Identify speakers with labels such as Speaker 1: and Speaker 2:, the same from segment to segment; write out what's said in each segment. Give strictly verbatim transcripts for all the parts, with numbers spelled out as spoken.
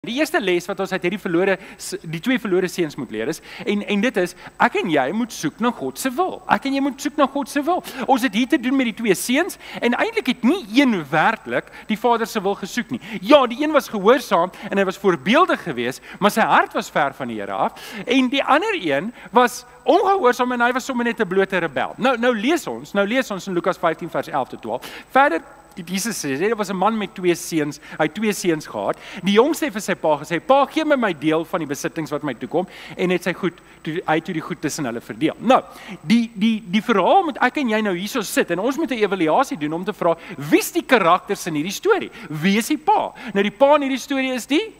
Speaker 1: Die eerste les wat ons uit hierdie verlore, die twee verlore seuns moet leer is, en, en dit is, ek en jy moet soek na God se wil. Ek en jy moet soek na God se wil. Ons het hier te doen met die twee seuns, en eintlik het nie een werklik die Vader se wil gesoek nie. Ja, die een was gehoorsaam, en hy was voorbeeldig geweest, maar sy hart was ver van die Here af, en die ander een was ongehoorsaam, en hy was sommer net 'n blote rebel. Nou, nou lees ons, nou lees ons in Lukas vyftien vers elf tot twaalf, verder. Jesus sê, daar was 'n man met twee seuns, hy het twee seuns gehad. Die jongste het vir sy pa gesê, pa, gee my my deel van die besittings wat my toekom, en het sy goed, toe, hy het toe die goed tussen hulle verdeel. Nou, die, die, die verhaal moet ek en jy nou hierso sit, en ons moet 'n evaluasie doen om te vra, wie is die karakters in hierdie storie? Wie is die pa? Nou die pa in hierdie storie is die?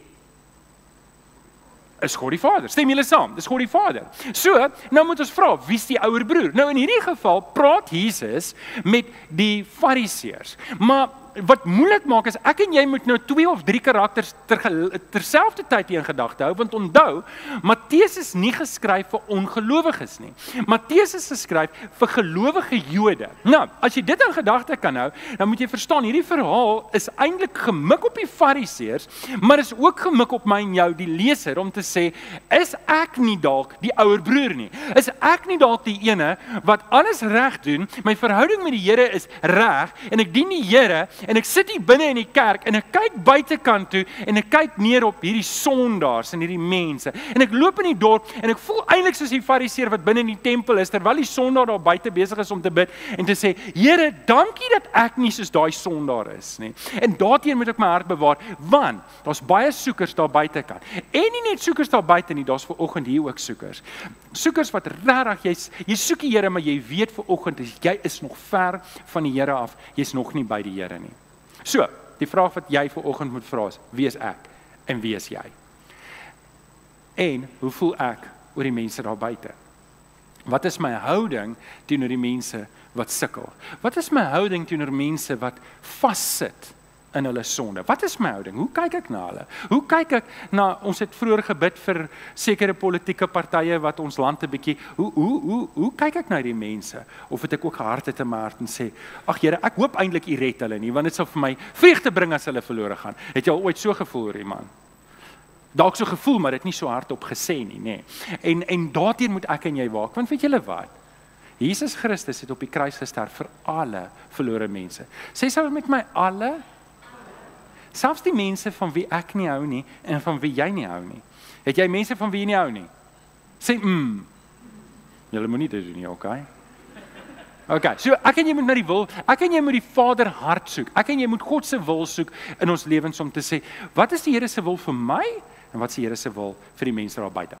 Speaker 1: Is God die Vader. Stem julle saam? Dis God die Vader. So, nou moet ons vra, wie is die ouer broer? Nou in hierdie geval praat Jesus met die Fariseërs. Maar wat moeilik maak is, ek en jy moet nou twee of drie karakters ter, terselfde tyd in gedagte hou, want onthou, Matteus is nie geskryf vir ongelowiges nie. Matteus is geskryf vir gelowige Jode. Nou, as jy dit in gedagte kan hou, dan moet jy verstaan, hierdie verhaal is eintlik gemik op die Fariseërs, maar is ook gemik op my en jou, die leser, om te sê, is ek nie dalk die ouer broer nie? Is ek nie dalk die ene wat alles reg doen, my verhouding met die Here is reg, en ek dien die Here, en ek sit hier binne in die kerk, en ek kyk buitekant toe, en ek kyk neer op hierdie sondaars, en hierdie mense, en ek loop in die dorp, en ek voel eintlik soos die Fariseer wat binne in die tempel is, terwyl die sondaar daar buite besig is om te bid, en te sê, Here, dankie dat ek nie soos daai sondaar is, nie. En daarteen moet ek my hart bewaar, want, daar's baie soekers daar buitekant, en nie net soekers daar buite nie, daar's vanoggend hier ook soekers, soekers wat regtig, jy, jy soek die Here, maar jy weet vanoggend, jy is nog ver van die Here af, jy's nog nie by die Here nie. So, die vraag wat jy vanoggend moet vra is, wie is ek en wie is jy? En, hoe voel ek oor die mense daar buite? Wat is my houding teenoor die mense wat sukkel? Wat is my houding teenoor mense wat vassit in hulle sonde? Wat is my houding? Hoe kyk ek na hulle? Hoe kyk ek na, ons het vroeër gebid vir sekere politieke partye wat ons land 'n bietjie, hoe, hoe, hoe, hoe kyk ek na die mense? Of het ek ook gehardheid in my hart en sê, ag Here, ek hoop eintlik U red hulle nie, want dit sal vir my vreugde bring as hulle verlore gaan. Het jy al ooit so gevoel oor iemand? Dalk so gevoel, maar dit nie so hardop gesê nie, nê. En, en daarteen moet ek en jy waak, want weet julle wat? Jesus Christus het op die kruis gesterf vir alle verlore mense. Sê saam met my, alle? Selfs die mense van wie ek nie hou nie, en van wie jy nie hou nie. Het jy mense van wie jy nie hou nie? Sê, mm. Julle moet nie dit doen nie, okay? Okay, so ek en jy moet na die wil, ek en jy moet die Vader hart soek, ek en jy moet God se wil soek in ons lewens om te sê, wat is die Here se wil vir my, en wat is die Here se wil vir die mense daar buite?